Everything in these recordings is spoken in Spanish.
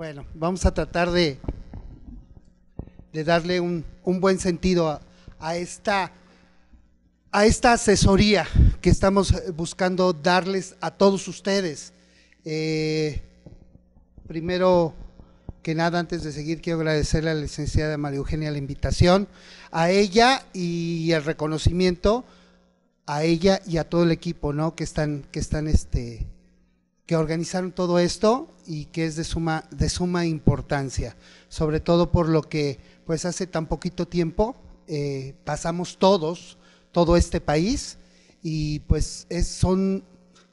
Bueno, vamos a tratar de darle un buen sentido a esta asesoría que estamos buscando darles a todos ustedes. Primero que nada, antes de seguir, quiero agradecerle a la licenciada María Eugenia la invitación, a ella y el reconocimiento a ella y a todo el equipo, ¿no? que organizaron todo esto y que es de suma importancia, sobre todo por lo que pues hace tan poquito tiempo pasamos todo este país, y pues son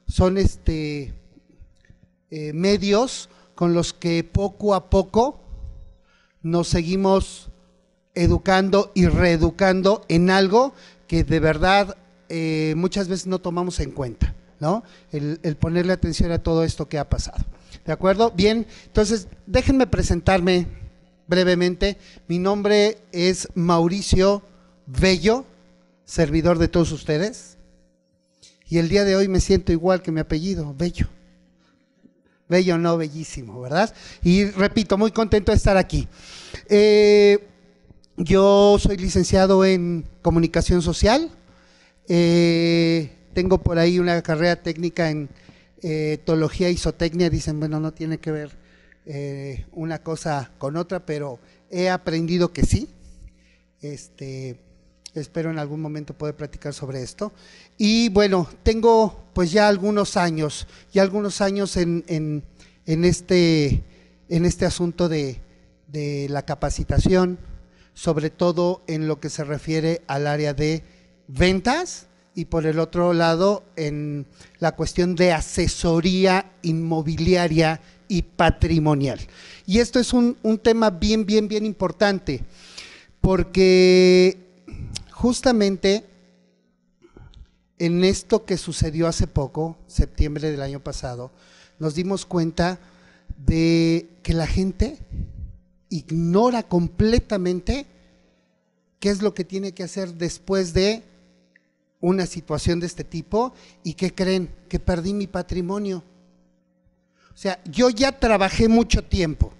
medios con los que poco a poco nos seguimos educando y reeducando en algo que de verdad muchas veces no tomamos en cuenta, ¿no? El ponerle atención a todo esto que ha pasado. ¿De acuerdo? Bien, entonces déjenme presentarme brevemente. Mi nombre es Mauricio Bello, servidor de todos ustedes, y el día de hoy me siento igual que mi apellido, Bello. Bello, no bellísimo, ¿verdad? Y repito, muy contento de estar aquí. Yo soy licenciado en Comunicación Social, tengo por ahí una carrera técnica en etología y zootecnia. Dicen, bueno, no tiene que ver una cosa con otra, pero he aprendido que sí. Espero en algún momento poder platicar sobre esto. Y bueno, tengo pues ya algunos años en este asunto de la capacitación, sobre todo en lo que se refiere al área de ventas, y por el otro lado en la cuestión de asesoría inmobiliaria y patrimonial. Y esto es un tema bien importante, porque justamente en esto que sucedió hace poco, septiembre del año pasado, nos dimos cuenta de que la gente ignora completamente qué es lo que tiene que hacer después de una situación de este tipo. ¿Y qué creen? Que perdí mi patrimonio. O sea, yo ya trabajé mucho tiempo,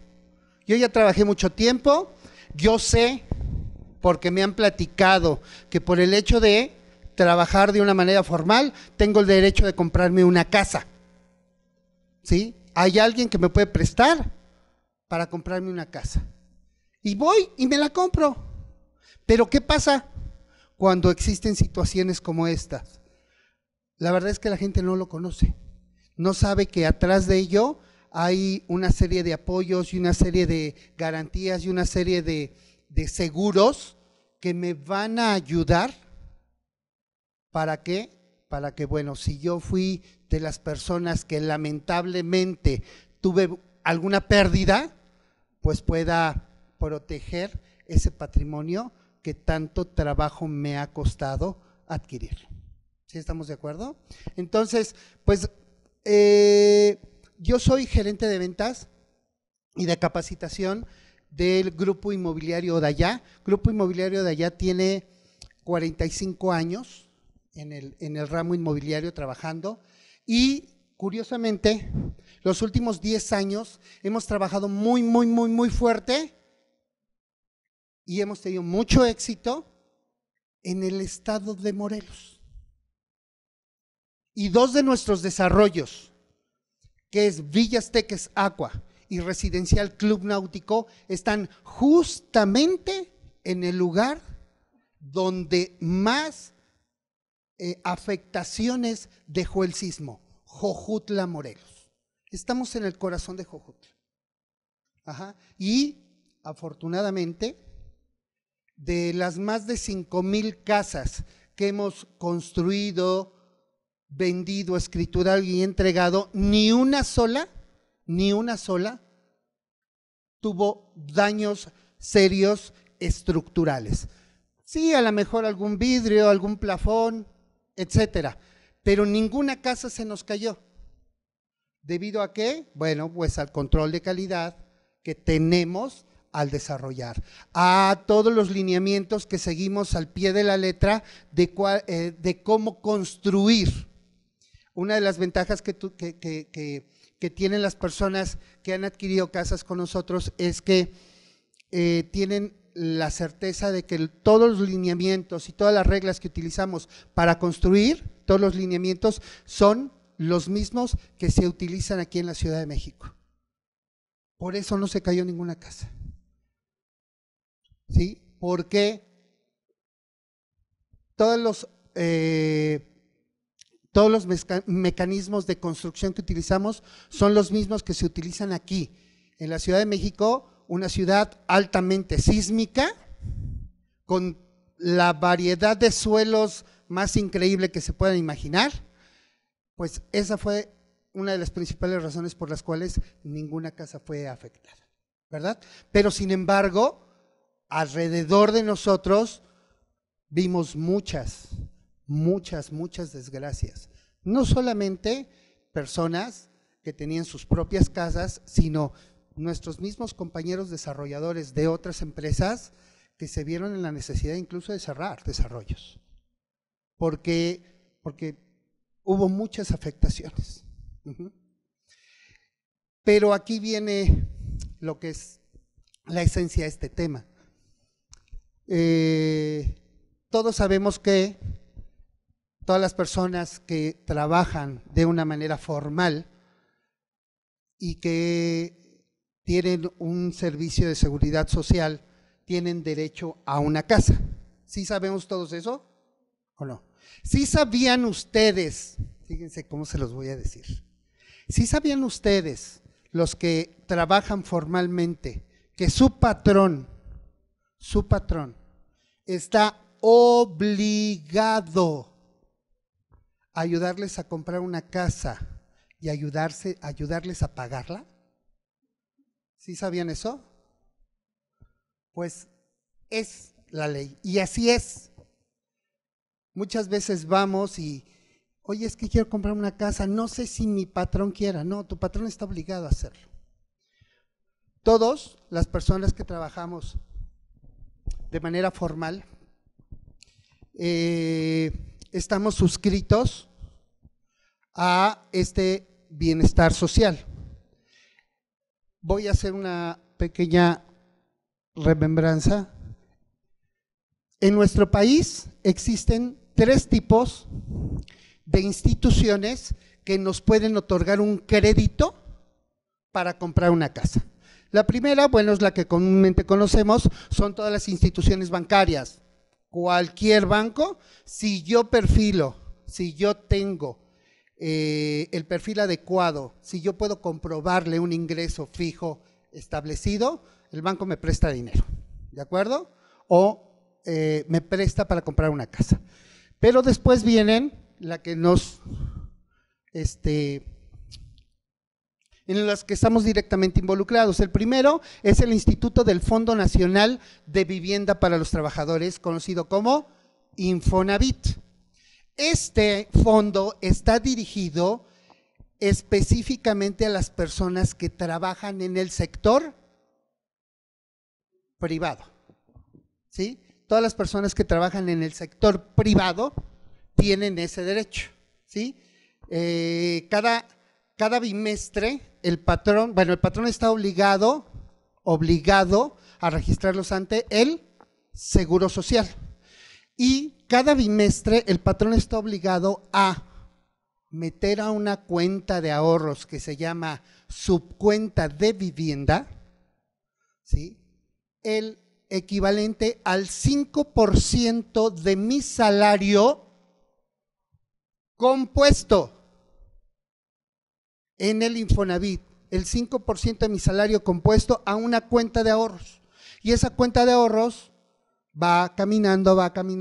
yo sé, porque me han platicado, que por el hecho de trabajar de una manera formal, tengo el derecho de comprarme una casa, ¿sí? Hay alguien que me puede prestar para comprarme una casa, y voy y me la compro. Pero ¿qué pasa cuando existen situaciones como estas? La verdad es que la gente no lo conoce, no sabe que atrás de ello hay una serie de apoyos y una serie de garantías y una serie de seguros que me van a ayudar. ¿Para qué? Para que, bueno, si yo fui de las personas que lamentablemente tuve alguna pérdida, pues pueda proteger ese patrimonio que tanto trabajo me ha costado adquirir. ¿Sí estamos de acuerdo? Entonces, pues yo soy gerente de ventas y de capacitación del Grupo Inmobiliario Odayá. Grupo Inmobiliario Odayá tiene 45 años en el ramo inmobiliario trabajando, y curiosamente los últimos 10 años hemos trabajado muy fuerte y hemos tenido mucho éxito en el estado de Morelos. Y dos de nuestros desarrollos, que es Villas Teques Aqua y Residencial Club Náutico, están justamente en el lugar donde más afectaciones dejó el sismo, Jojutla, Morelos. Estamos en el corazón de Jojutla. Y afortunadamente, de las más de 5,000 casas que hemos construido, vendido, escriturado y entregado, ni una sola tuvo daños serios estructurales. Sí, a lo mejor algún vidrio, algún plafón, etcétera, pero ninguna casa se nos cayó. ¿Debido a qué? Bueno, pues al control de calidad que tenemos al desarrollar, a todos los lineamientos que seguimos al pie de la letra de cómo construir. Una de las ventajas que que tienen las personas que han adquirido casas con nosotros es que tienen la certeza de que todos los lineamientos y todas las reglas que utilizamos para construir, todos los lineamientos son los mismos que se utilizan aquí en la Ciudad de México. Por eso no se cayó ninguna casa. ¿Sí? Porque todos los mecanismos de construcción que utilizamos son los mismos que se utilizan aquí, en la Ciudad de México, una ciudad altamente sísmica, con la variedad de suelos más increíble que se puedan imaginar. Pues esa fue una de las principales razones por las cuales ninguna casa fue afectada, ¿verdad? Pero sin embargo, alrededor de nosotros vimos muchas desgracias. No solamente personas que tenían sus propias casas, sino nuestros mismos compañeros desarrolladores de otras empresas que se vieron en la necesidad incluso de cerrar desarrollos, porque hubo muchas afectaciones. Pero aquí viene lo que es la esencia de este tema. Todos sabemos que todas las personas que trabajan de una manera formal y que tienen un servicio de seguridad social tienen derecho a una casa. ¿Sí sabemos todos eso o no? ¿Sí sabían ustedes, fíjense cómo se los voy a decir, sí sabían ustedes, los que trabajan formalmente, que su patrón está obligado a ayudarles a comprar una casa y ayudarles a pagarla? ¿Sí sabían eso? Pues es la ley y así es. Muchas veces vamos y, oye, es que quiero comprar una casa, no sé si mi patrón quiera. No, tu patrón está obligado a hacerlo. Todas las personas que trabajamos de manera formal estamos suscritos a este bienestar social. Voy a hacer una pequeña remembranza. En nuestro país existen 3 tipos de instituciones que nos pueden otorgar un crédito para comprar una casa. La primera, bueno, es la que comúnmente conocemos, son todas las instituciones bancarias. Cualquier banco, si yo tengo el perfil adecuado, si yo puedo comprobarle un ingreso fijo establecido, el banco me presta dinero, ¿de acuerdo? O me presta para comprar una casa. Pero después vienen la que en las que estamos directamente involucrados. El primero es el Instituto del Fondo Nacional de Vivienda para los Trabajadores, conocido como Infonavit. Este fondo está dirigido específicamente a las personas que trabajan en el sector privado, ¿sí? Todas las personas que trabajan en el sector privado tienen ese derecho, ¿sí? Cada bimestre el patrón está obligado a registrarlos ante el Seguro Social. Y cada bimestre el patrón está obligado a meter a una cuenta de ahorros que se llama subcuenta de vivienda, ¿sí?, el equivalente al 5% de mi salario compuesto en el Infonavit, el 5% de mi salario compuesto a una cuenta de ahorros. Y esa cuenta de ahorros va caminando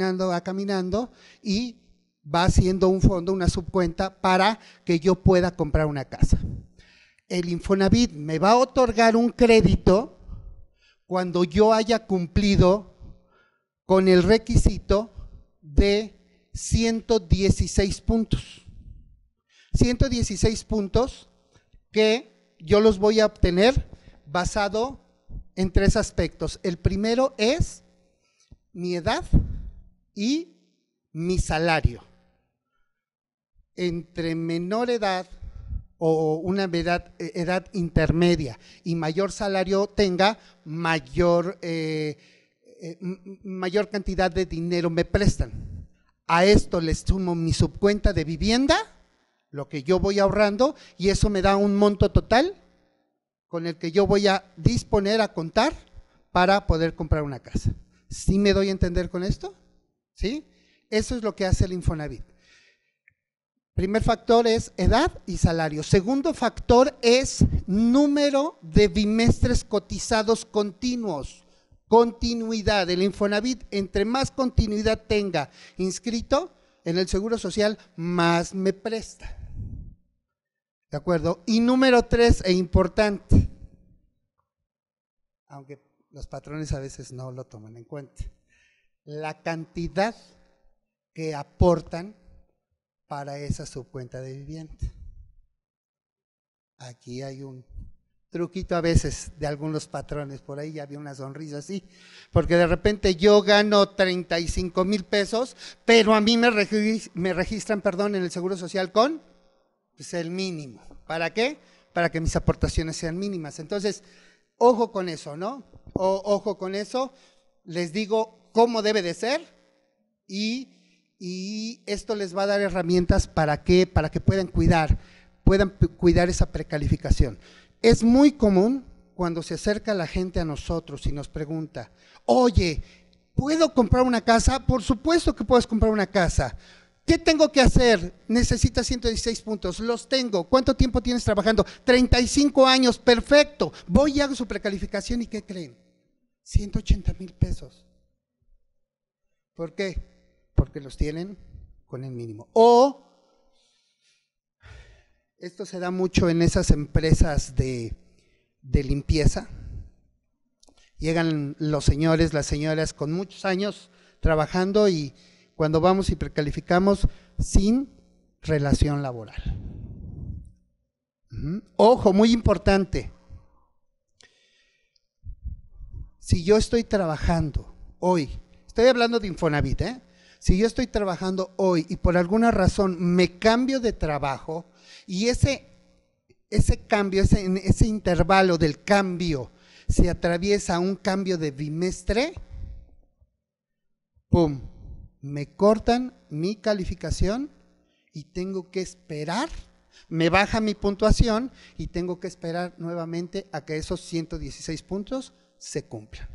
y va haciendo un fondo, una subcuenta para que yo pueda comprar una casa. El Infonavit me va a otorgar un crédito cuando yo haya cumplido con el requisito de 116 puntos. 116 puntos que yo los voy a obtener basado en 3 aspectos. El primero es mi edad y mi salario. Entre menor edad o una edad intermedia y mayor salario tenga, mayor cantidad de dinero me prestan. A esto les sumo mi subcuenta de vivienda, lo que yo voy ahorrando, y eso me da un monto total con el que yo voy a disponer, a contar, para poder comprar una casa. ¿Sí me doy a entender con esto? ¿Sí? Eso es lo que hace el Infonavit. Primer factor es edad y salario. Segundo factor es número de bimestres cotizados continuos. Continuidad. El Infonavit, entre más continuidad tenga inscrito en el Seguro Social, más me presta. ¿De acuerdo? Y número 3, e importante, aunque los patrones a veces no lo toman en cuenta, la cantidad que aportan para esa subcuenta de vivienda. Aquí hay un truquito a veces de algunos patrones, por ahí ya había una sonrisa así, porque de repente yo gano 35,000 pesos, pero a mí me registran, en el Seguro Social con pues, el mínimo. ¿Para qué? Para que mis aportaciones sean mínimas. Entonces, ojo con eso, ¿no? Ojo con eso, les digo cómo debe de ser y esto les va a dar herramientas para que puedan cuidar esa precalificación. Es muy común cuando se acerca la gente a nosotros y nos pregunta, oye, ¿puedo comprar una casa? Por supuesto que puedes comprar una casa. ¿Qué tengo que hacer? Necesitas 116 puntos, los tengo. ¿Cuánto tiempo tienes trabajando? 35 años, perfecto. Voy y hago su precalificación y ¿qué creen? 180,000 pesos. ¿Por qué? Porque los tienen con el mínimo. O esto se da mucho en esas empresas de limpieza. Llegan los señores, las señoras con muchos años trabajando y cuando vamos y precalificamos sin relación laboral. Ojo, muy importante. Si yo estoy trabajando hoy, estoy hablando de Infonavit, si yo estoy trabajando hoy y por alguna razón me cambio de trabajo y ese cambio, ese intervalo del cambio se atraviesa un cambio de bimestre, ¡pum!, me cortan mi calificación y tengo que esperar, me baja mi puntuación y tengo que esperar nuevamente a que esos 116 puntos se cumplan.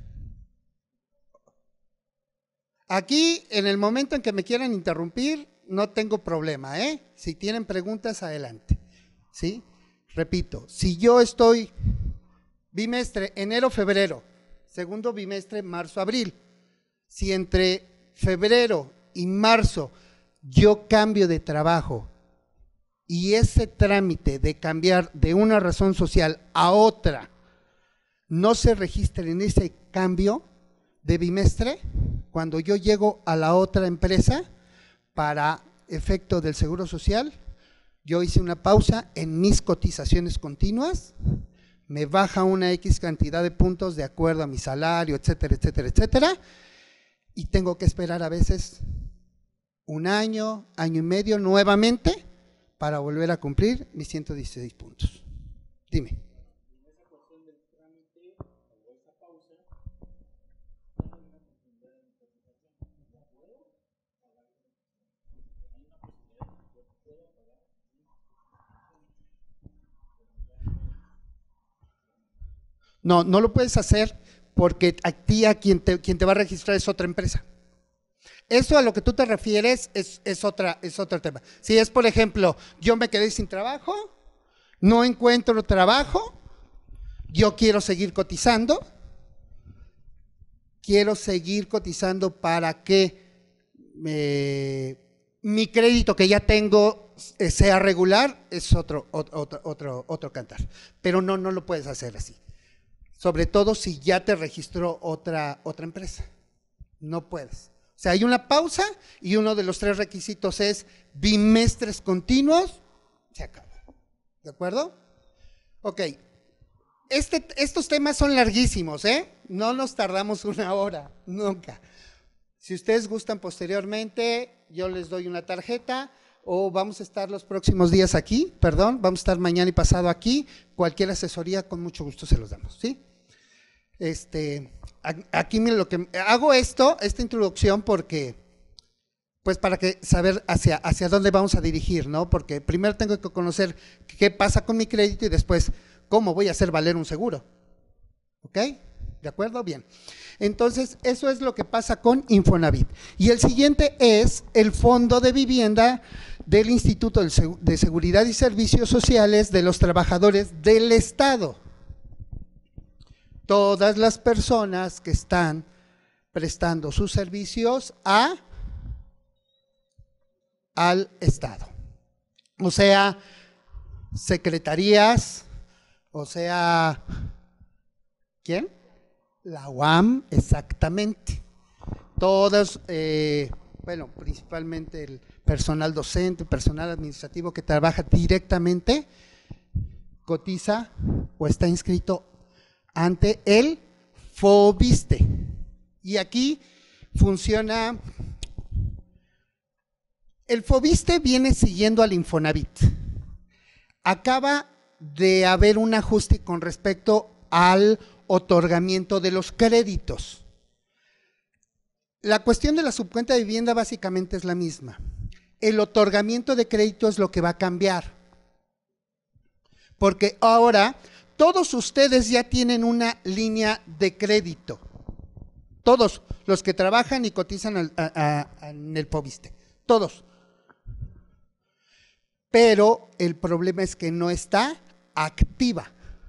Aquí, en el momento en que me quieran interrumpir, no tengo problema, Si tienen preguntas, adelante, ¿sí? Repito, si yo estoy bimestre enero-febrero, segundo bimestre marzo-abril, si entre febrero y marzo yo cambio de trabajo y ese trámite de cambiar de una razón social a otra no se registra en ese cambio de bimestre, cuando yo llego a la otra empresa para efecto del Seguro Social, yo hice una pausa en mis cotizaciones continuas, me baja una X cantidad de puntos de acuerdo a mi salario, etcétera, etcétera, etcétera, y tengo que esperar a veces un año, año y medio nuevamente para volver a cumplir mis 116 puntos. Dime. No, no lo puedes hacer porque a quien te va a registrar es otra empresa. Eso a lo que tú te refieres es otro tema. Si es, por ejemplo, yo me quedé sin trabajo, no encuentro trabajo, yo quiero seguir cotizando para que mi crédito que ya tengo sea regular, es otro cantar. Pero no lo puedes hacer así. Sobre todo si ya te registró otra empresa. No puedes. O sea, hay una pausa y uno de los 3 requisitos es bimestres continuos, se acaba. ¿De acuerdo? Ok. Estos temas son larguísimos, No nos tardamos 1 hora, nunca. Si ustedes gustan posteriormente, yo les doy una tarjeta o vamos a estar los próximos días aquí, perdón, vamos a estar mañana y pasado aquí, cualquier asesoría con mucho gusto se los damos, ¿sí? Aquí miren lo que hago esta introducción porque, pues para que saber hacia dónde vamos a dirigir, ¿no? Porque primero tengo que conocer qué pasa con mi crédito y después cómo voy a hacer valer un seguro, ¿ok? ¿De acuerdo? Bien. Entonces, eso es lo que pasa con Infonavit. Y el siguiente es el Fondo de Vivienda del Instituto de Seguridad y Servicios Sociales de los Trabajadores del Estado. Todas las personas que están prestando sus servicios al Estado. O sea, secretarías, o sea, ¿quién? La UAM, exactamente. Todos, bueno, principalmente el personal docente, personal administrativo que trabaja directamente, cotiza o está inscrito ante el FOBISTE. Y aquí funciona, el FOBISTE viene siguiendo al Infonavit. Acaba de haber un ajuste con respecto al otorgamiento de los créditos. La cuestión de la subcuenta de vivienda básicamente es la misma. El otorgamiento de crédito es lo que va a cambiar. Porque ahora todos ustedes ya tienen una línea de crédito. Todos los que trabajan y cotizan en el FOBISTE. Todos. Pero el problema es que no está activa.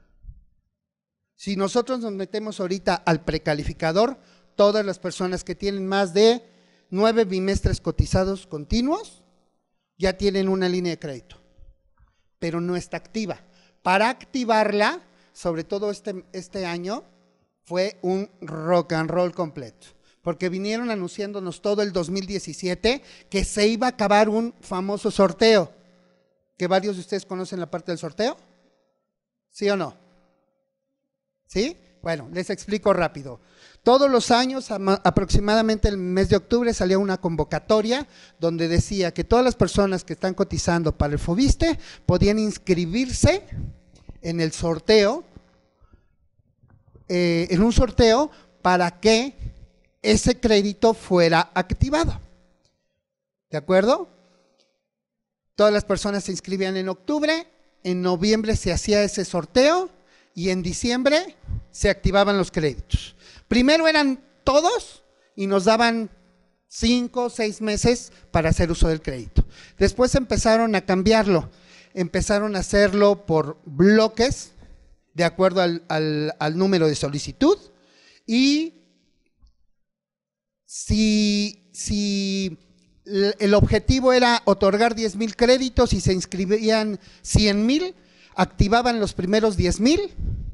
Si nosotros nos metemos ahorita al precalificador, todas las personas que tienen más de 9 bimestres cotizados continuos ya tienen una línea de crédito, pero no está activa. Para activarla, sobre todo este año, fue un rock and roll completo, porque vinieron anunciándonos todo el 2017 que se iba a acabar un famoso sorteo, que varios de ustedes conocen la parte del sorteo, ¿sí o no? ¿Sí? Bueno, les explico rápido. Todos los años, aproximadamente el mes de octubre, salía una convocatoria donde decía que todas las personas que están cotizando para el FOBISTE podían inscribirse en el sorteo, en un sorteo para que ese crédito fuera activado. ¿De acuerdo? Todas las personas se inscribían en octubre, en noviembre se hacía ese sorteo y en diciembre se activaban los créditos. Primero eran todos y nos daban 5 o 6 meses para hacer uso del crédito. Después empezaron a cambiarlo, empezaron a hacerlo por bloques, de acuerdo al número de solicitud, y si el objetivo era otorgar 10,000 créditos y se inscribían 100,000, activaban los primeros 10,000,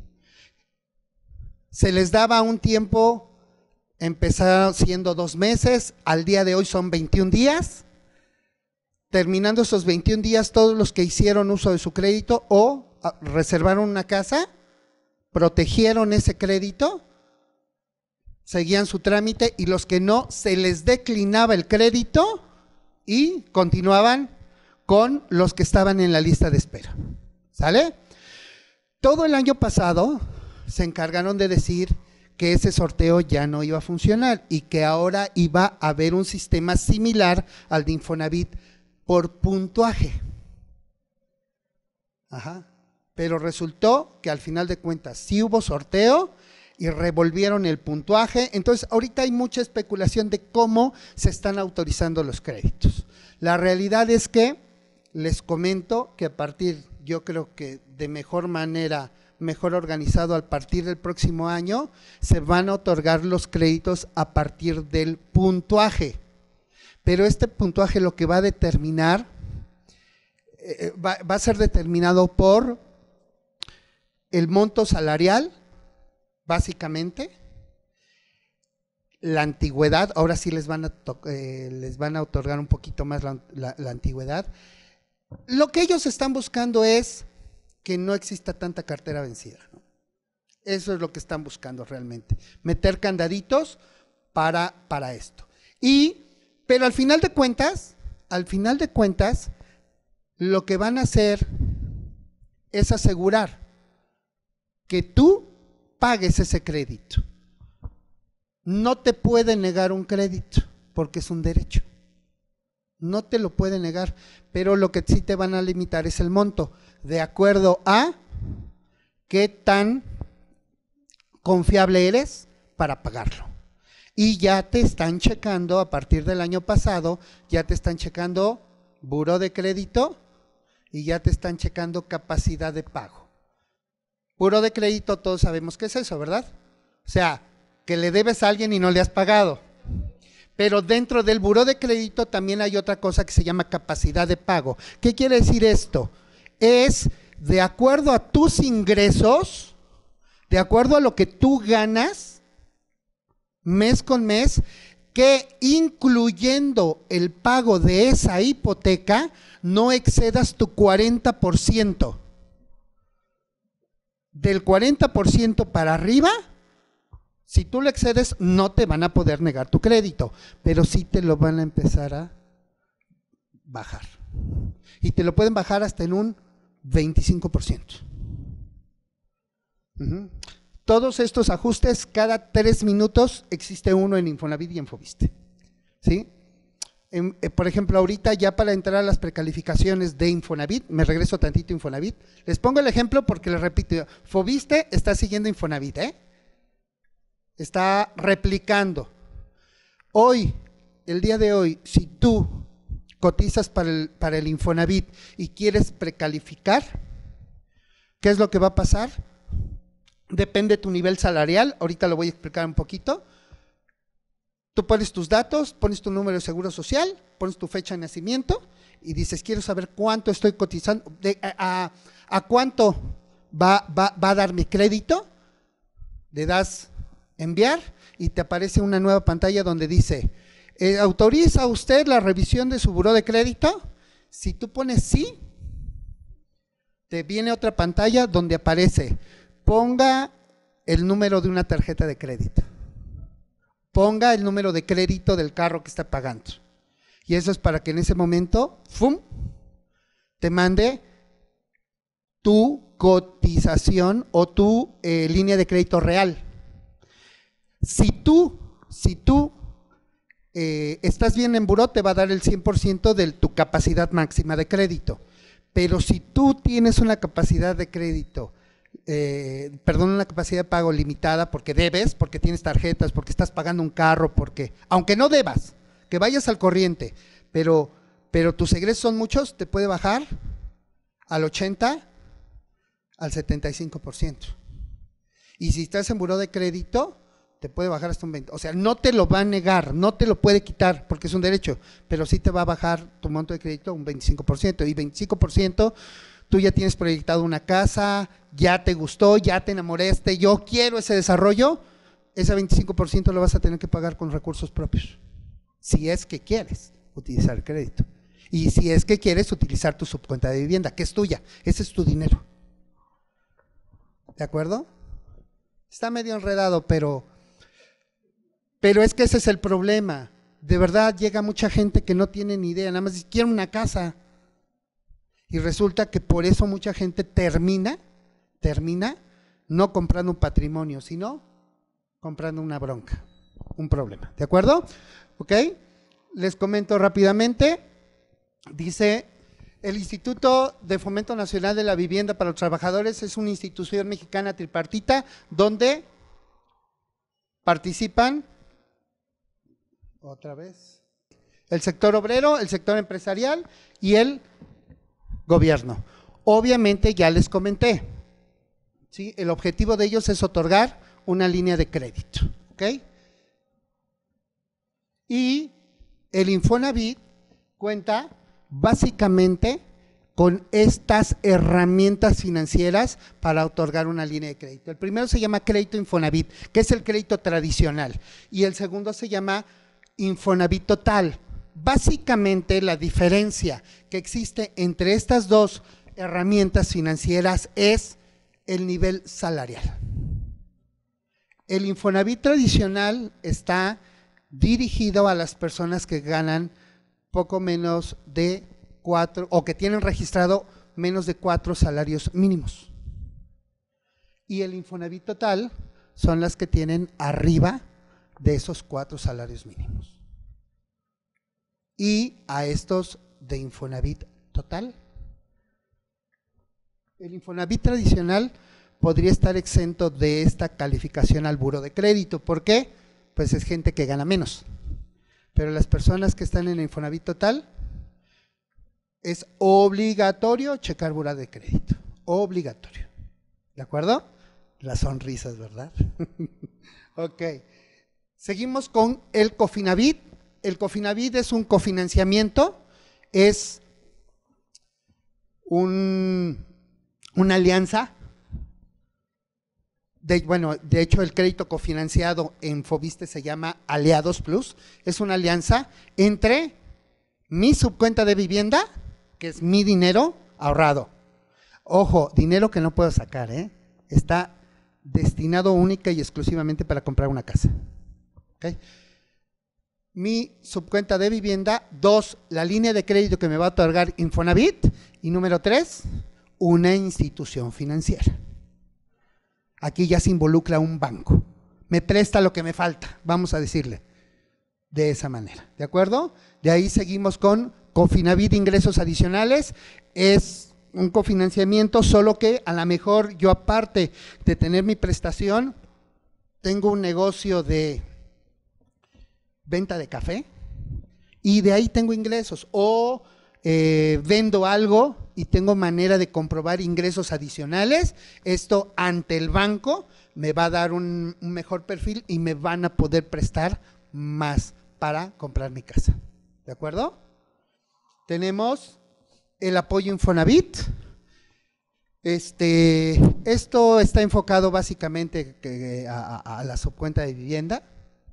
se les daba un tiempo, empezaron siendo 2 meses, al día de hoy son 21 días, terminando esos 21 días, todos los que hicieron uso de su crédito o reservaron una casa, protegieron ese crédito, seguían su trámite, y los que no, se les declinaba el crédito y continuaban con los que estaban en la lista de espera. ¿Sale? Todo el año pasado se encargaron de decir que ese sorteo ya no iba a funcionar y que ahora iba a haber un sistema similar al de Infonavit por puntuaje. Ajá. Pero resultó que al final de cuentas sí hubo sorteo y revolvieron el puntuaje. Entonces ahorita hay mucha especulación de cómo se están autorizando los créditos. La realidad es que les comento que a partir, yo creo que de mejor manera, mejor organizado, a partir del próximo año, se van a otorgar los créditos a partir del puntuaje. Pero este puntuaje lo que va a determinar, va a ser determinado por el monto salarial, básicamente, la antigüedad, ahora sí les van a otorgar un poquito más la antigüedad. Lo que ellos están buscando es que no exista tanta cartera vencida, ¿no? Eso es lo que están buscando realmente, meter candaditos para esto. Pero al final de cuentas, al final de cuentas, lo que van a hacer es asegurar que tú pagues ese crédito. No te puede negar un crédito porque es un derecho. No te lo puede negar, pero lo que sí te van a limitar es el monto, de acuerdo a qué tan confiable eres para pagarlo. Y ya te están checando, a partir del año pasado, ya te están checando buró de crédito y ya te están checando capacidad de pago. Buró de crédito, todos sabemos qué es eso, ¿verdad? O sea, que le debes a alguien y no le has pagado. Pero dentro del buró de crédito también hay otra cosa que se llama capacidad de pago. ¿Qué quiere decir esto? Es de acuerdo a tus ingresos, de acuerdo a lo que tú ganas mes con mes, que incluyendo el pago de esa hipoteca, no excedas tu 40%. Del 40% para arriba, si tú lo excedes, no te van a poder negar tu crédito, pero sí te lo van a empezar a bajar. Y te lo pueden bajar hasta en un 25%. Todos estos ajustes, cada 3 minutos existe uno en Infonavit y en Foviste. ¿Sí? Por ejemplo, ahorita ya para entrar a las precalificaciones de Infonavit, me regreso tantito a Infonavit, les pongo el ejemplo porque les repito, Foviste está siguiendo Infonavit, está replicando. Hoy, el día de hoy, si tú cotizas para el Infonavit y quieres precalificar, ¿qué es lo que va a pasar? Depende de tu nivel salarial, ahorita lo voy a explicar un poquito. Tú pones tus datos, pones tu número de seguro social, pones tu fecha de nacimiento y dices, quiero saber cuánto estoy cotizando, a cuánto va a dar mi crédito. Le das enviar y te aparece una nueva pantalla donde dice, ¿autoriza usted la revisión de su buró de crédito? Si tú pones sí, te viene otra pantalla donde aparece, ponga el número de una tarjeta de crédito. Ponga el número de crédito del carro que está pagando. Y eso es para que en ese momento, ¡fum!, te mande tu cotización o tu línea de crédito real. Si tú estás bien en buró, te va a dar el 100% de tu capacidad máxima de crédito. Pero si tú tienes una capacidad de crédito, una capacidad de pago limitada porque debes, porque tienes tarjetas, porque estás pagando un carro, porque, aunque no debas, que vayas al corriente, pero tus egresos son muchos, te puede bajar al 80%, al 75%. Y si estás en buró de crédito, te puede bajar hasta un 20%. O sea, no te lo va a negar, no te lo puede quitar porque es un derecho, pero sí te va a bajar tu monto de crédito un 25%. Y 25%, tú ya tienes proyectado una casa, ya te gustó, ya te enamoraste, yo quiero ese desarrollo, ese 25% lo vas a tener que pagar con recursos propios. Si es que quieres utilizar el crédito. Y si es que quieres utilizar tu subcuenta de vivienda, que es tuya, ese es tu dinero. ¿De acuerdo? Está medio enredado, pero es que ese es el problema. De verdad llega mucha gente que no tiene ni idea, nada más dice, quiero una casa. Y resulta que por eso mucha gente termina no comprando un patrimonio, sino comprando una bronca, un problema. ¿De acuerdo? ¿Ok? Les comento rápidamente. Dice, el Instituto de Fomento Nacional de la Vivienda para los Trabajadores es una institución mexicana tripartita donde participan, otra vez, el sector obrero, el sector empresarial y el gobierno. Obviamente ya les comenté, ¿sí? El objetivo de ellos es otorgar una línea de crédito, ¿ok? Y el Infonavit cuenta básicamente con estas herramientas financieras para otorgar una línea de crédito. El primero se llama crédito Infonavit, que es el crédito tradicional, y el segundo se llama Infonavit Total. Básicamente la diferencia que existe entre estas dos herramientas financieras es el nivel salarial. El Infonavit tradicional está dirigido a las personas que ganan poco menos de 4, o que tienen registrado menos de 4 salarios mínimos. Y el Infonavit total son las que tienen arriba de esos 4 salarios mínimos. Y a estos de Infonavit total, el Infonavit tradicional podría estar exento de esta calificación al buro de crédito. ¿Por qué? Pues es gente que gana menos. Pero las personas que están en el Infonavit total, es obligatorio checar buro de crédito. Obligatorio. ¿De acuerdo? Las sonrisas, ¿verdad? Ok. Seguimos con el Cofinavit. El Cofinavit es un cofinanciamiento, es una alianza. De hecho, el crédito cofinanciado en Foviste se llama Aliados Plus. Es una alianza entre mi subcuenta de vivienda, que es mi dinero ahorrado. Ojo, dinero que no puedo sacar, está destinado única y exclusivamente para comprar una casa. ¿Okay? Mi subcuenta de vivienda, 2, la línea de crédito que me va a otorgar Infonavit, y número 3, una institución financiera. Aquí ya se involucra un banco. Me presta lo que me falta, vamos a decirle de esa manera, ¿de acuerdo? De ahí seguimos con Cofinavit Ingresos Adicionales. Es un cofinanciamiento, solo que a lo mejor yo, aparte de tener mi prestación, tengo un negocio de venta de café y de ahí tengo ingresos, o vendo algo y tengo manera de comprobar ingresos adicionales. Esto ante el banco me va a dar un mejor perfil y me van a poder prestar más para comprar mi casa. ¿De acuerdo? Tenemos el apoyo Infonavit. Esto está enfocado básicamente a la subcuenta de vivienda.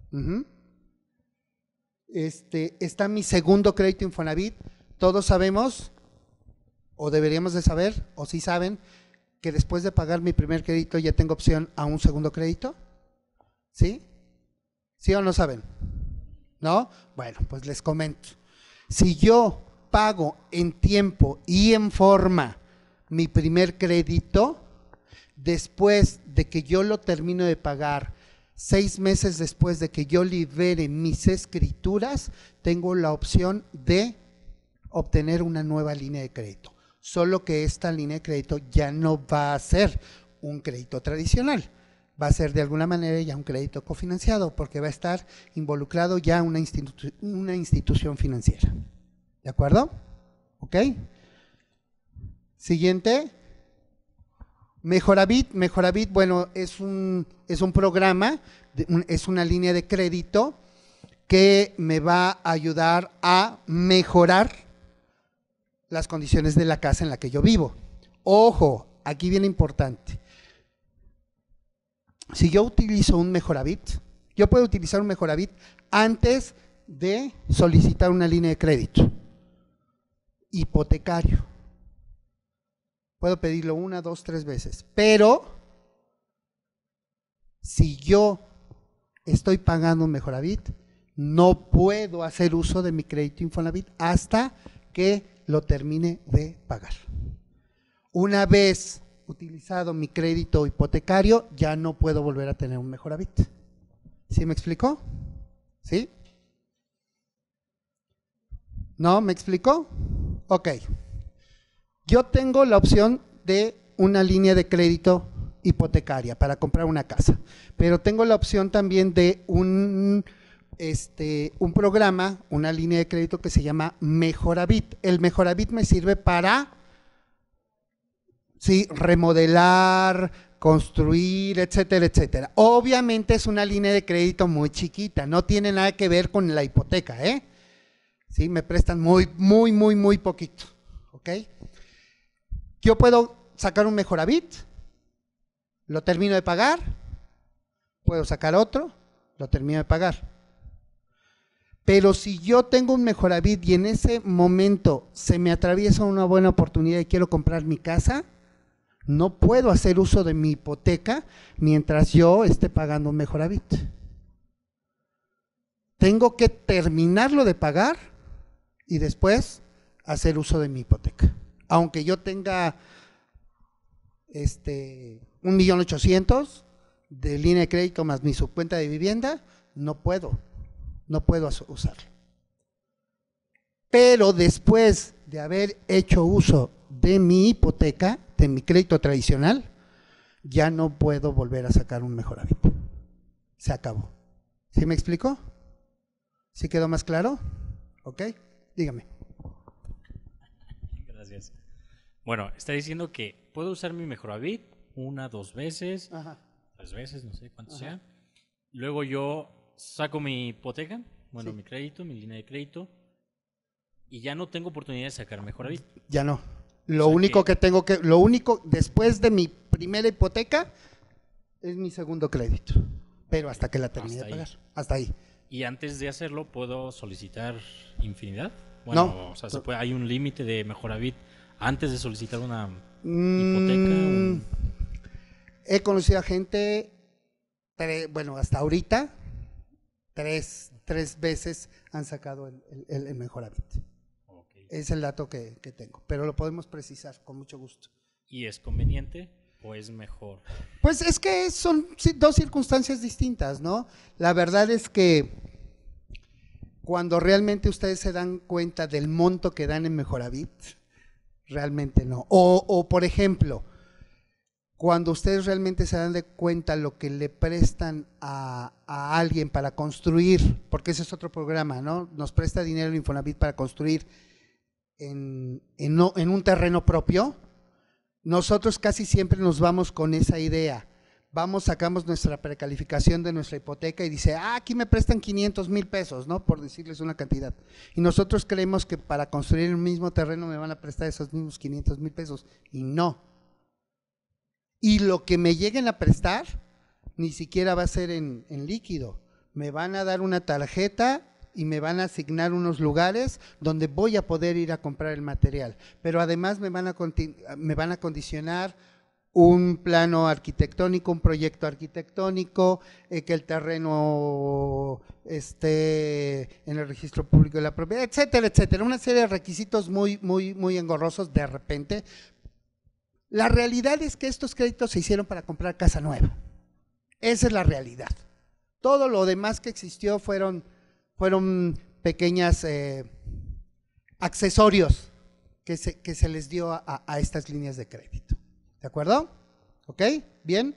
Está mi segundo crédito Infonavit. Todos sabemos, o deberíamos de saber, o sí saben, que después de pagar mi primer crédito ya tengo opción a un segundo crédito. ¿Sí? ¿Sí o no saben? ¿No? Bueno, pues les comento. Si yo pago en tiempo y en forma mi primer crédito, después de que yo lo termino de pagar, 6 meses después de que yo libere mis escrituras, tengo la opción de obtener una nueva línea de crédito. Solo que esta línea de crédito ya no va a ser un crédito tradicional, va a ser de alguna manera ya un crédito cofinanciado, porque va a estar involucrado ya una institución financiera. ¿De acuerdo? ¿Ok? Siguiente. Mejoravit. Mejoravit, bueno, es un programa, es una línea de crédito que me va a ayudar a mejorar las condiciones de la casa en la que yo vivo. Ojo, aquí viene importante. Si yo utilizo un Mejoravit, yo puedo utilizar un Mejoravit antes de solicitar una línea de crédito hipotecario. Puedo pedirlo 1, 2, 3 veces, pero si yo estoy pagando un Mejoravit, no puedo hacer uso de mi crédito Infonavit hasta que lo termine de pagar. Una vez utilizado mi crédito hipotecario, ya no puedo volver a tener un Mejoravit. ¿Sí me explicó? ¿Sí? ¿No? ¿Me explicó? Ok. Yo tengo la opción de una línea de crédito hipotecaria para comprar una casa, pero tengo la opción también de un programa, una línea de crédito que se llama Mejoravit. El Mejoravit me sirve para remodelar, construir, etcétera, etcétera. Obviamente es una línea de crédito muy chiquita, no tiene nada que ver con la hipoteca, ¿Sí? Me prestan muy, muy, muy, muy poquito, ¿ok? Yo puedo sacar un Mejoravit, lo termino de pagar, puedo sacar otro, lo termino de pagar. Pero si yo tengo un Mejoravit y en ese momento se me atraviesa una buena oportunidad y quiero comprar mi casa, no puedo hacer uso de mi hipoteca mientras yo esté pagando un Mejoravit. Tengo que terminarlo de pagar y después hacer uso de mi hipoteca. Aunque yo tenga 1.800.000 de línea de crédito más mi subcuenta de vivienda, no puedo usarlo. Pero después de haber hecho uso de mi hipoteca, de mi crédito tradicional, ya no puedo volver a sacar un Mejoravit. Se acabó. ¿Sí me explico? ¿Sí quedó más claro? ¿Ok? Dígame. Gracias. Bueno, está diciendo que puedo usar mi Mejoravit 1, 2 veces, Ajá. 3 veces, no sé cuánto sea. Luego yo saco mi hipoteca, bueno, Sí. mi crédito, mi línea de crédito, y ya no tengo oportunidad de sacar Mejoravit. Ya no. Lo único Después de mi primera hipoteca, es mi segundo crédito. Pero hasta que la termine de pagar. Hasta ahí. Y antes de hacerlo, ¿puedo solicitar infinidad? Bueno, No. o sea, hay un límite de Mejoravit antes de solicitar una hipoteca. He conocido a gente, bueno, hasta ahorita, tres veces han sacado el Mejoravit. Okay. Es el dato que tengo, pero lo podemos precisar con mucho gusto. ¿Y es conveniente o es mejor? Pues es que son dos circunstancias distintas, ¿no? La verdad es que cuando realmente ustedes se dan cuenta del monto que dan en Mejoravit, realmente no. O por ejemplo, cuando ustedes realmente se dan de cuenta lo que le prestan a alguien para construir, porque ese es otro programa, ¿no? Nos presta dinero el Infonavit para construir en un terreno propio. Nosotros casi siempre nos vamos con esa idea. Sacamos nuestra precalificación de nuestra hipoteca y dice, aquí me prestan 500,000 pesos, ¿no? Por decirles una cantidad. Y nosotros creemos que para construir el mismo terreno me van a prestar esos mismos 500,000 pesos. Y no. Y lo que me lleguen a prestar, ni siquiera va a ser en líquido. Me van a dar una tarjeta y me van a asignar unos lugares donde voy a poder ir a comprar el material. Pero además me van a condicionar un plano arquitectónico, un proyecto arquitectónico, que el terreno esté en el registro público de la propiedad, etcétera, etcétera. Una serie de requisitos muy, muy, muy engorrosos de repente. La realidad es que estos créditos se hicieron para comprar casa nueva. Esa es la realidad. Todo lo demás que existió fueron pequeñas accesorios que se les dio a estas líneas de crédito. ¿De acuerdo? ¿Ok? Bien.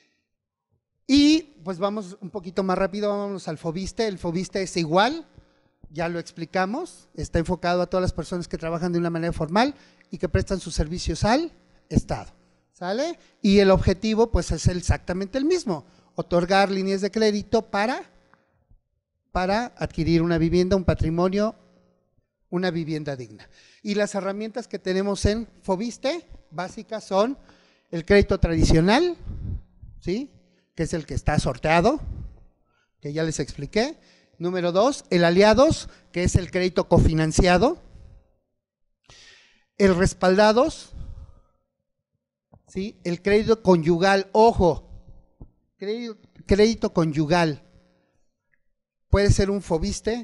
Y pues vamos un poquito más rápido, vamos al Foviste. El Foviste es igual, ya lo explicamos, está enfocado a todas las personas que trabajan de una manera formal y que prestan sus servicios al Estado. ¿Sale? Y el objetivo pues es exactamente el mismo, otorgar líneas de crédito para adquirir una vivienda, un patrimonio, una vivienda digna. Y las herramientas que tenemos en Foviste básicas son el crédito tradicional, ¿sí? Que es el que está sorteado, que ya les expliqué. Número 2, el aliados, que es el crédito cofinanciado. El respaldados, ¿sí? El crédito conyugal, ojo, crédito conyugal. Puede ser un Foviste,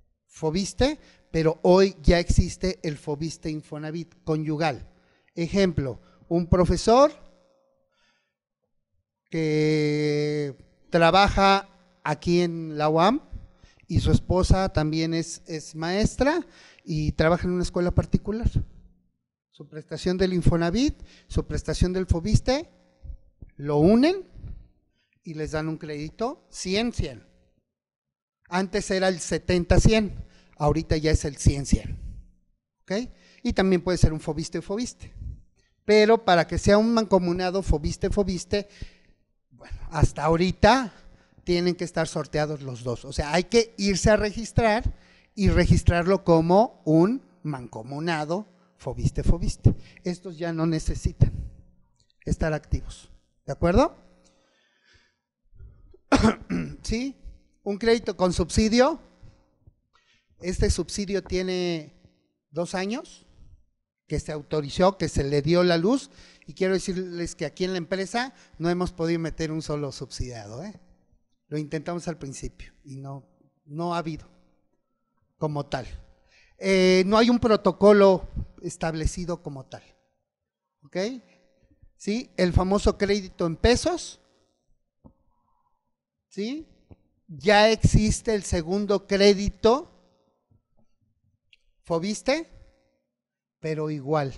pero hoy ya existe el Foviste Infonavit conyugal. Ejemplo, un profesor que trabaja aquí en la UAM y su esposa también es maestra y trabaja en una escuela particular. Su prestación del Infonavit, su prestación del Foviste, lo unen y les dan un crédito 100-100. Antes era el 70-100, ahorita ya es el 100-100. ¿Ok? Y también puede ser un Foviste. Pero para que sea un mancomunado Foviste, bueno, hasta ahorita tienen que estar sorteados los dos. O sea, hay que irse a registrar y registrarlo como un mancomunado Foviste. Estos ya no necesitan estar activos. ¿De acuerdo? ¿Sí? Un crédito con subsidio. Este subsidio tiene 2 años que se autorizó, que se le dio la luz, y quiero decirles que aquí en la empresa no hemos podido meter un solo subsidiado, ¿eh? Lo intentamos al principio y no ha habido como tal. No hay un protocolo establecido como tal. ¿Ok? ¿Sí? El famoso crédito en pesos. ¿Sí? Ya existe el segundo crédito, Foviste, pero igual.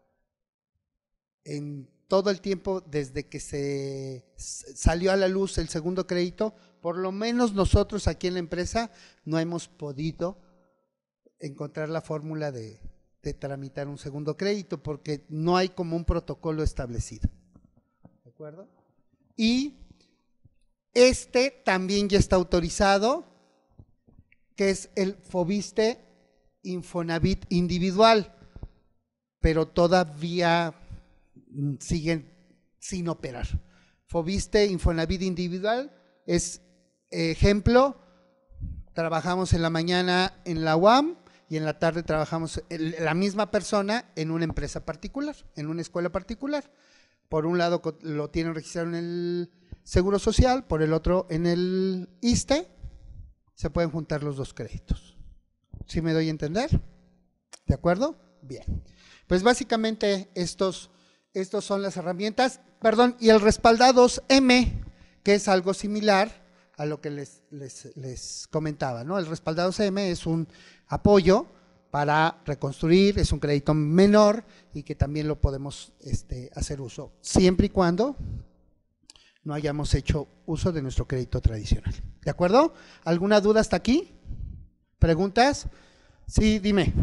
En todo el tiempo desde que se salió a la luz el segundo crédito, por lo menos nosotros aquí en la empresa no hemos podido encontrar la fórmula de tramitar un segundo crédito porque no hay como un protocolo establecido. ¿De acuerdo? Y este también ya está autorizado, que es el Foviste Infonavit individual, pero todavía siguen sin operar. Foviste Infonavit individual es ejemplo, trabajamos en la mañana en la UAM y en la tarde trabajamos la misma persona en una empresa particular, en una escuela particular. Por un lado lo tienen registrado en el Seguro Social, por el otro en el ISSSTE, se pueden juntar los dos créditos. ¿Sí me doy a entender? ¿De acuerdo? Bien. Pues básicamente estos son las herramientas, perdón, y el respaldados M, que es algo similar a lo que les comentaba, ¿no? El respaldados M es un apoyo para reconstruir, es un crédito menor y que también lo podemos hacer uso, siempre y cuando no hayamos hecho uso de nuestro crédito tradicional. ¿De acuerdo? ¿Alguna duda hasta aquí? ¿Preguntas? Sí, dime.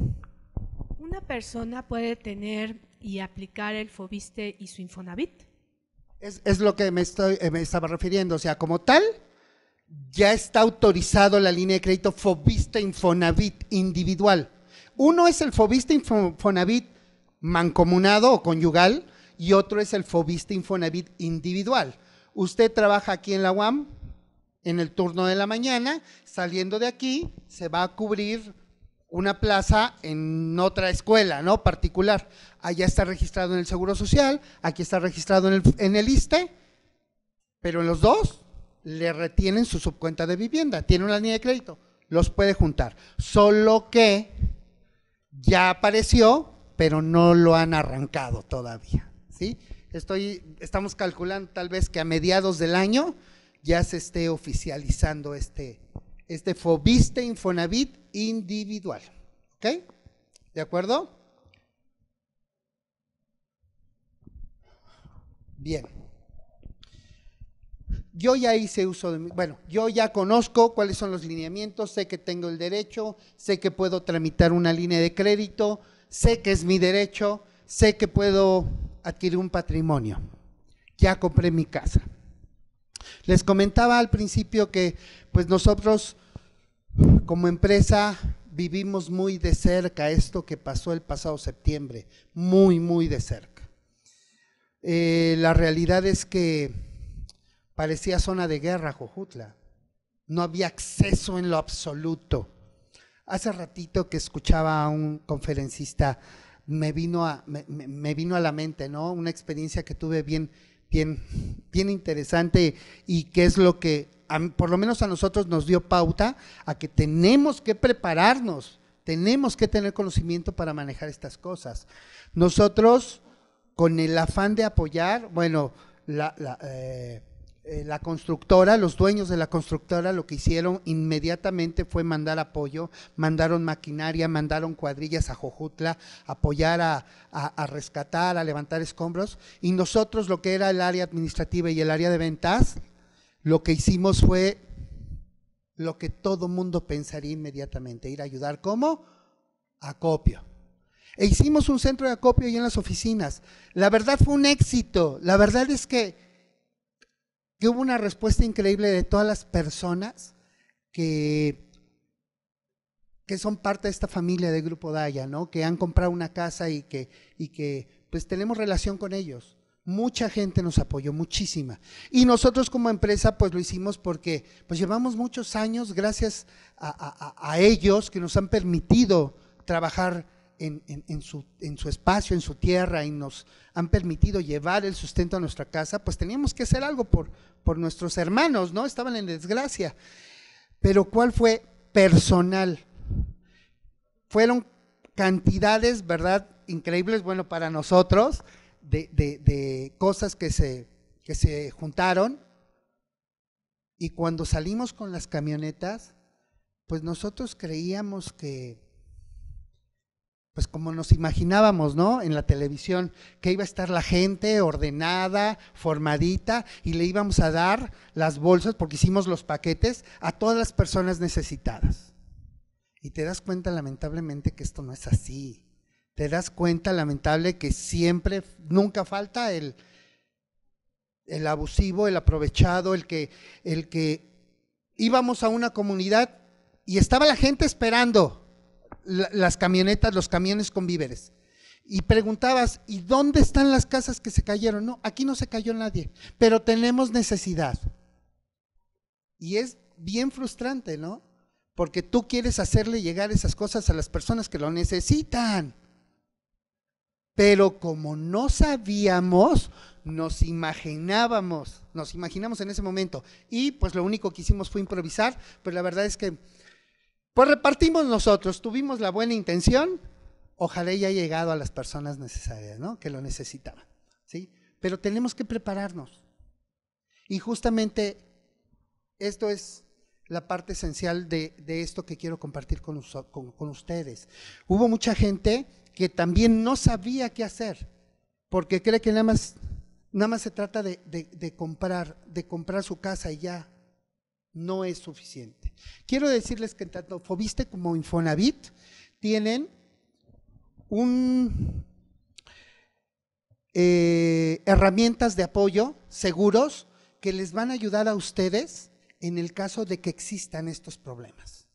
¿Una persona puede tener y aplicar el Foviste y su Infonavit? Es lo que me estaba refiriendo, o sea, como tal, ya está autorizado la línea de crédito Foviste Infonavit individual. Uno es el Foviste Infonavit mancomunado o conyugal y otro es el Foviste Infonavit individual. Usted trabaja aquí en la UAM en el turno de la mañana, saliendo de aquí se va a cubrir una plaza en otra escuela, ¿no? Particular. Allá está registrado en el Seguro Social, aquí está registrado en el ISSSTE, pero en los dos le retienen su subcuenta de vivienda, tiene una línea de crédito, los puede juntar, solo que ya apareció, pero no lo han arrancado todavía, ¿sí? Estamos calculando tal vez que a mediados del año ya se esté oficializando este Foviste Infonavit individual, ¿ok? ¿De acuerdo? Bien. Yo ya hice uso de, yo ya conozco cuáles son los lineamientos, sé que tengo el derecho, sé que puedo tramitar una línea de crédito, sé que es mi derecho, sé que puedo adquirir un patrimonio. Ya compré mi casa. Les comentaba al principio que pues nosotros como empresa vivimos muy de cerca esto que pasó el pasado septiembre, muy, muy de cerca. La realidad es que parecía zona de guerra Jojutla, no había acceso en lo absoluto. Hace ratito que escuchaba a un conferencista, me vino a la mente, ¿no? Una experiencia que tuve bien interesante y que es lo que por lo menos a nosotros nos dio pauta a que tenemos que prepararnos, tenemos que tener conocimiento para manejar estas cosas. Nosotros, con el afán de apoyar, la constructora, los dueños de la constructora lo que hicieron inmediatamente fue mandar apoyo, mandaron maquinaria, mandaron cuadrillas a Jojutla, apoyar a rescatar, a levantar escombros, y nosotros lo que era el área administrativa y el área de ventas, lo que hicimos fue lo que todo mundo pensaría inmediatamente, ir a ayudar. ¿Cómo? Acopio. E hicimos un centro de acopio ahí en las oficinas. La verdad fue un éxito, la verdad es que hubo una respuesta increíble de todas las personas que son parte de esta familia de Grupo Daya, ¿no? Que han comprado una casa y que pues tenemos relación con ellos. Mucha gente nos apoyó, muchísima. Y nosotros como empresa pues lo hicimos porque pues llevamos muchos años gracias a ellos que nos han permitido trabajar en su espacio, en su tierra, y nos han permitido llevar el sustento a nuestra casa. Pues teníamos que hacer algo por nuestros hermanos, ¿no? Estaban en desgracia. Pero ¿cuál fue personal? fueron cantidades, ¿verdad? Increíbles, bueno, para nosotros, de cosas que se juntaron. Y cuando salimos con las camionetas, pues nosotros creíamos que, pues como nos imaginábamos, ¿no? En la televisión, que iba a estar la gente ordenada, formadita, y le íbamos a dar las bolsas, porque hicimos los paquetes, a todas las personas necesitadas. Y te das cuenta, lamentablemente, que esto no es así. Te das cuenta, lamentable, que siempre, nunca falta el abusivo, el aprovechado, el que íbamos a una comunidad y estaba la gente esperando las camionetas, los camiones con víveres. Y preguntabas, ¿y dónde están las casas que se cayeron? No, aquí no se cayó nadie, pero tenemos necesidad. Y es bien frustrante, ¿no? Porque tú quieres hacerle llegar esas cosas a las personas que lo necesitan. Pero como no sabíamos, nos imaginamos en ese momento. Y pues lo único que hicimos fue improvisar, pero la verdad es que pues repartimos nosotros, tuvimos la buena intención, ojalá haya llegado a las personas necesarias, ¿no? Que lo necesitaban, ¿sí? Pero tenemos que prepararnos. Y justamente esto es la parte esencial de esto que quiero compartir con ustedes. Hubo mucha gente que también no sabía qué hacer, porque cree que nada más se trata de comprar su casa y ya. No es suficiente. Quiero decirles que tanto Foviste como Infonavit tienen herramientas de apoyo seguros que les van a ayudar a ustedes en el caso de que existan estos problemas.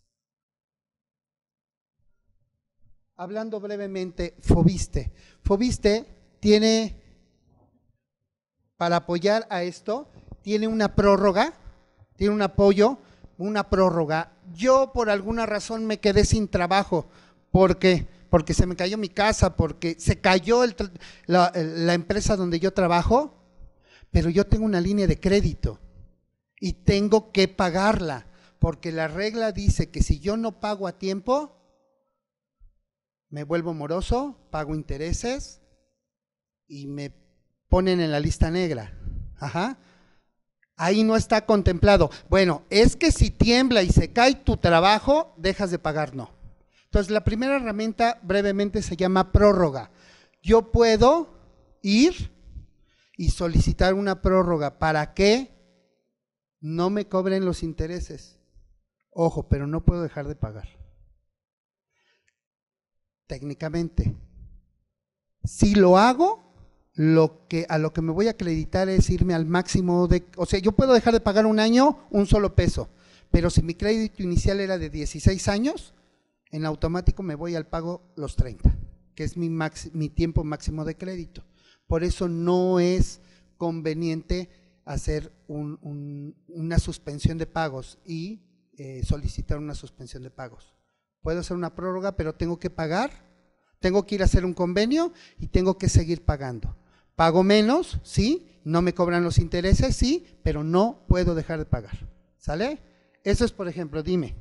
Hablando brevemente, Foviste tiene, para apoyar a esto, tiene una prórroga, tiene un apoyo, una prórroga. Yo por alguna razón me quedé sin trabajo. ¿Por qué? Porque se me cayó mi casa, porque se cayó la empresa donde yo trabajo, pero yo tengo una línea de crédito y tengo que pagarla, porque la regla dice que si yo no pago a tiempo, me vuelvo moroso, pago intereses y me ponen en la lista negra. Ajá. Ahí no está contemplado. Bueno, es que si tiembla y se cae tu trabajo, dejas de pagar, no. Entonces, la primera herramienta brevemente se llama prórroga. Yo puedo ir y solicitar una prórroga para que no me cobren los intereses. Ojo, pero no puedo dejar de pagar. Técnicamente. Si lo hago, a lo que me voy a acreditar es irme al máximo o sea, yo puedo dejar de pagar un año un solo peso, pero si mi crédito inicial era de 16 años, en automático me voy al pago los 30, que es mi tiempo máximo de crédito. Por eso no es conveniente hacer una suspensión de pagos y solicitar una suspensión de pagos. Puedo hacer una prórroga, pero tengo que pagar, tengo que ir a hacer un convenio y tengo que seguir pagando. Pago menos, sí, no me cobran los intereses, sí, pero no puedo dejar de pagar. ¿Sale? Eso es, por ejemplo, dime,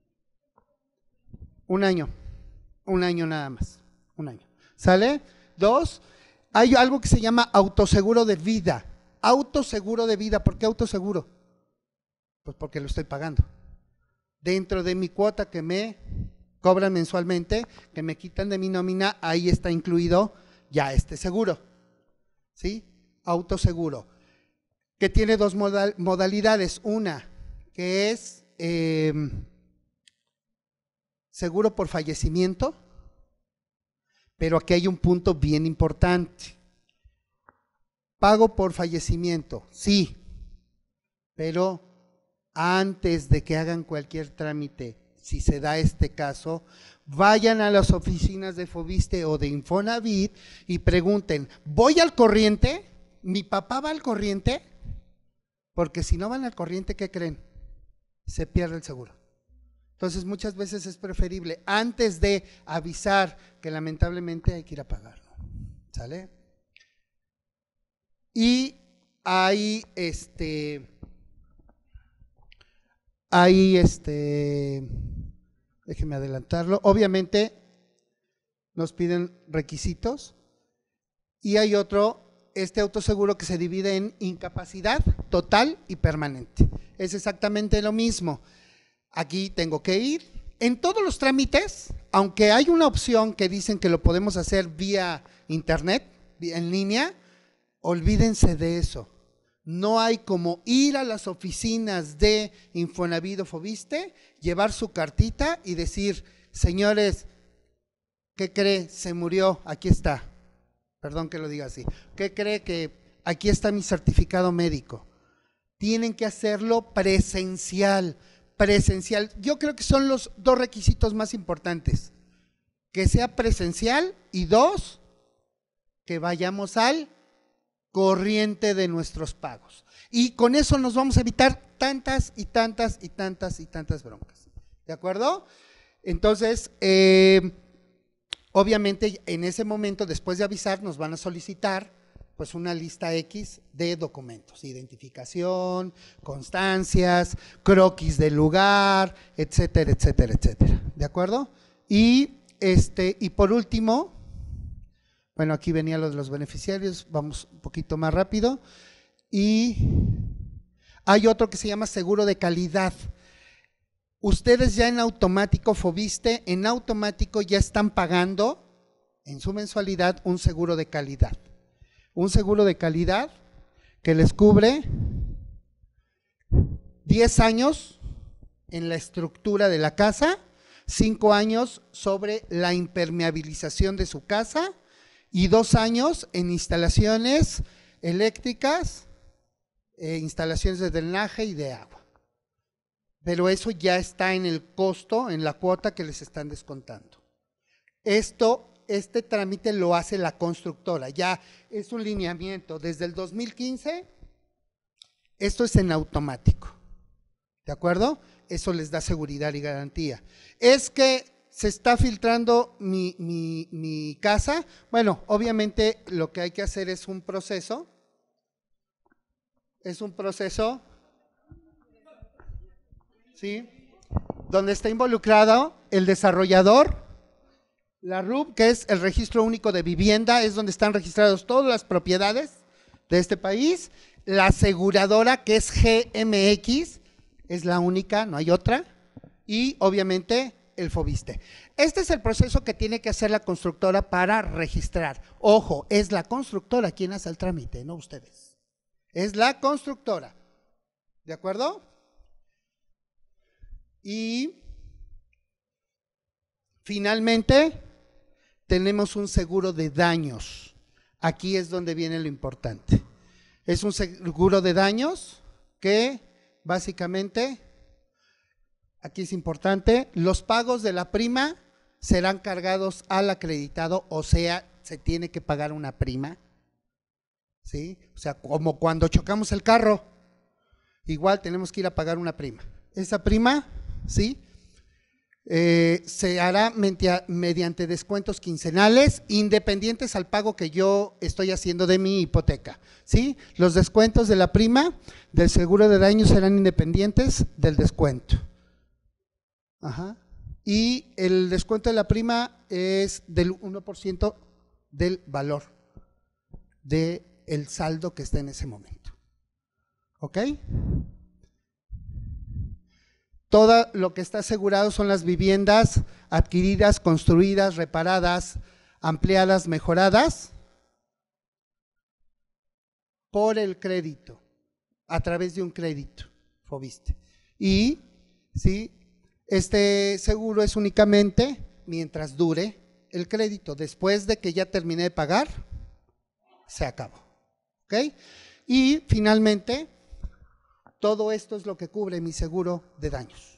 un año nada más, un año. ¿Sale? 2, hay algo que se llama autoseguro de vida. Autoseguro de vida, ¿por qué autoseguro? Pues porque lo estoy pagando. Dentro de mi cuota que me cobran mensualmente, que me quitan de mi nómina, ahí está incluido ya este seguro. ¿Sí? Autoseguro, que tiene dos modalidades. Una, que es seguro por fallecimiento, pero aquí hay un punto bien importante. Pago por fallecimiento, sí, pero antes de que hagan cualquier trámite, si se da este caso, vayan a las oficinas de Foviste o de Infonavit y pregunten, ¿voy al corriente? ¿Mi papá va al corriente? Porque si no van al corriente, ¿qué creen? Se pierde el seguro. Entonces muchas veces es preferible, antes de avisar que lamentablemente hay que ir a pagarlo. ¿Sale? Y hay déjenme adelantarlo. Obviamente nos piden requisitos. Y hay otro, este autoseguro que se divide en incapacidad total y permanente. Es exactamente lo mismo. Aquí tengo que ir. En todos los trámites, aunque hay una opción que dicen que lo podemos hacer vía internet, en línea, olvídense de eso. No hay como ir a las oficinas de Infonavit o Foviste, llevar su cartita y decir, señores, ¿qué cree? Se murió, aquí está. Perdón que lo diga así. ¿Qué cree? Que aquí está mi certificado médico. Tienen que hacerlo presencial. Yo creo que son los dos requisitos más importantes. Que sea presencial y dos, que vayamos al corriente de nuestros pagos. Y con eso nos vamos a evitar tantas y tantas y tantas y tantas broncas. ¿De acuerdo? Entonces, obviamente en ese momento, después de avisar, nos van a solicitar pues una lista X de documentos, identificación, constancias, croquis del lugar, etcétera, etcétera, etcétera. ¿De acuerdo? Y por último, bueno, aquí venía lo de los beneficiarios, vamos un poquito más rápido. Y hay otro que se llama seguro de calidad. Ustedes ya en automático, Foviste, en automático ya están pagando en su mensualidad un seguro de calidad. Un seguro de calidad que les cubre 10 años en la estructura de la casa, 5 años sobre la impermeabilización de su casa y 2 años en instalaciones eléctricas, instalaciones de drenaje y de agua. Pero eso ya está en el costo, en la cuota que les están descontando. Este trámite lo hace la constructora, ya es un lineamiento. Desde el 2015, esto es en automático, ¿de acuerdo? Eso les da seguridad y garantía. Es que se está filtrando mi casa. Bueno, obviamente lo que hay que hacer es un proceso. ¿Sí? Donde está involucrado el desarrollador, la RUB, que es el Registro Único de Vivienda, es donde están registradas todas las propiedades de este país, la aseguradora, que es GMX, es la única, no hay otra, y obviamente el Foviste. Este es el proceso que tiene que hacer la constructora para registrar. Ojo, es la constructora quien hace el trámite, no ustedes. Es la constructora, ¿de acuerdo? Y finalmente tenemos un seguro de daños. Aquí es donde viene lo importante. Es un seguro de daños que básicamente, aquí es importante, los pagos de la prima serán cargados al acreditado, o sea, se tiene que pagar una prima, ¿sí? O sea, como cuando chocamos el carro, igual tenemos que ir a pagar una prima. Esa prima, ¿sí?, se hará mediante descuentos quincenales independientes al pago que yo estoy haciendo de mi hipoteca, ¿sí? Los descuentos de la prima del seguro de daños serán independientes del descuento. Ajá. Y el descuento de la prima es del 1% del valor del saldo que está en ese momento. ¿Ok? Todo lo que está asegurado son las viviendas adquiridas, construidas, reparadas, ampliadas, mejoradas por el crédito, a través de un crédito, Foviste. Y ¿sí?, este seguro es únicamente mientras dure el crédito. Después de que ya terminé de pagar, se acabó. ¿Ok? Y finalmente, todo esto es lo que cubre mi seguro de daños.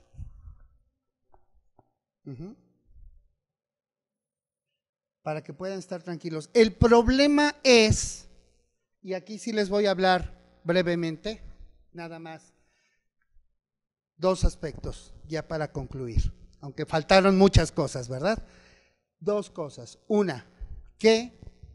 Para que puedan estar tranquilos. El problema es, y aquí sí les voy a hablar brevemente, nada más, 2 aspectos ya para concluir, aunque faltaron muchas cosas, ¿verdad? 2 cosas. Una, que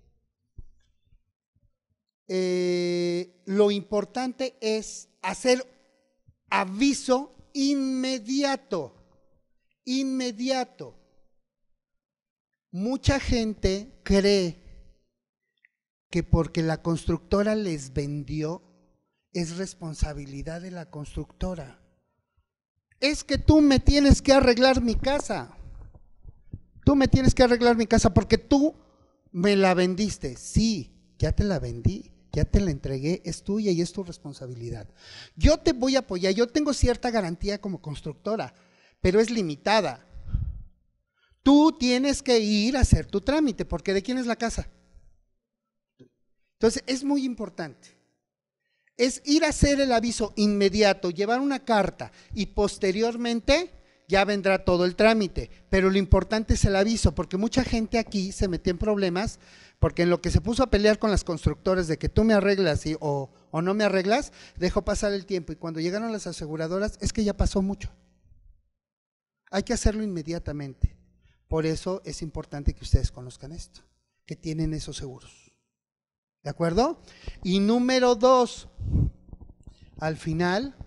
lo importante es hacer aviso inmediato. Mucha gente cree que porque la constructora les vendió, es responsabilidad de la constructora. Es que tú me tienes que arreglar mi casa. Tú me tienes que arreglar mi casa porque tú me la vendiste. Sí, ya te la vendí, ya te la entregué, es tuya y es tu responsabilidad. Yo te voy a apoyar, yo tengo cierta garantía como constructora, pero es limitada. Tú tienes que ir a hacer tu trámite, porque ¿de quién es la casa? Entonces, es muy importante. Es ir a hacer el aviso inmediato, llevar una carta y posteriormente ya vendrá todo el trámite. Pero lo importante es el aviso, porque mucha gente aquí se metió en problemas, porque en lo que se puso a pelear con las constructoras de que tú me arreglas o no me arreglas, dejó pasar el tiempo y cuando llegaron las aseguradoras es que ya pasó mucho. Hay que hacerlo inmediatamente. Por eso es importante que ustedes conozcan esto, que tienen esos seguros. ¿De acuerdo? Y número 2, al final,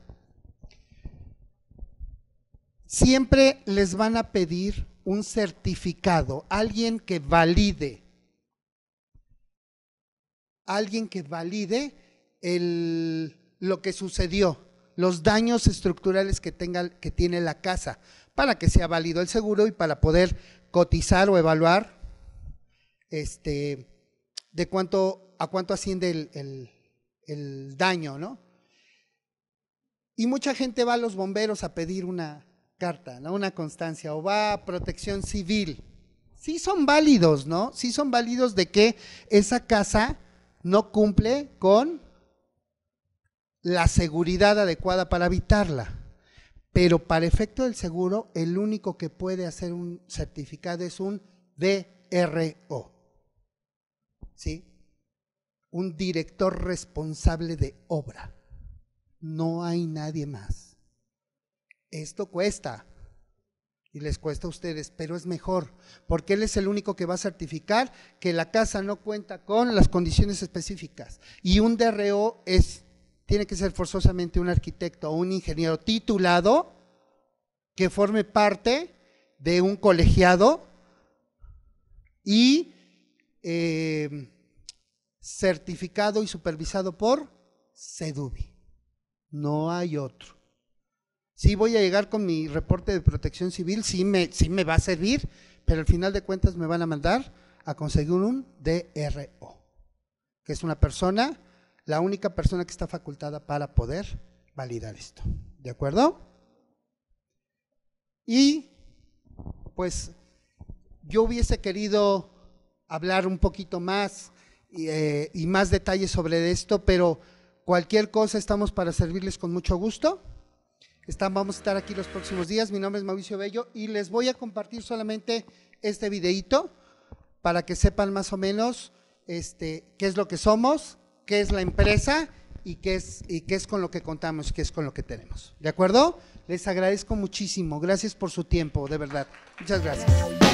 siempre les van a pedir un certificado, alguien que valide lo que sucedió, los daños estructurales que tiene la casa, para que sea válido el seguro y para poder cotizar o evaluar de a cuánto asciende el daño, ¿no? Y mucha gente va a los bomberos a pedir una carta, ¿no? Una constancia, o va a Protección Civil. Sí son válidos, ¿no? Sí son válidos de que esa casa no cumple con la seguridad adecuada para habitarla. Pero para efecto del seguro, el único que puede hacer un certificado es un DRO, ¿sí? Un director responsable de obra. No hay nadie más. Esto cuesta y les cuesta a ustedes, pero es mejor, porque él es el único que va a certificar que la casa no cuenta con las condiciones específicas. Y un DRO tiene que ser forzosamente un arquitecto o un ingeniero titulado que forme parte de un colegiado y certificado y supervisado por CEDUBI. No hay otro. Sí voy a llegar con mi reporte de Protección Civil, sí me va a servir, pero al final de cuentas me van a mandar a conseguir un DRO, que es una persona, la única persona que está facultada para poder validar esto. ¿De acuerdo? Y pues yo hubiese querido hablar un poquito más y más detalles sobre esto, pero cualquier cosa estamos para servirles con mucho gusto. Vamos a estar aquí los próximos días. Mi nombre es Mauricio Bello y les voy a compartir solamente este videíto para que sepan más o menos qué es lo que somos, qué es la empresa y qué es con lo que contamos, qué es con lo que tenemos. ¿De acuerdo? Les agradezco muchísimo. Gracias por su tiempo, de verdad. Muchas gracias.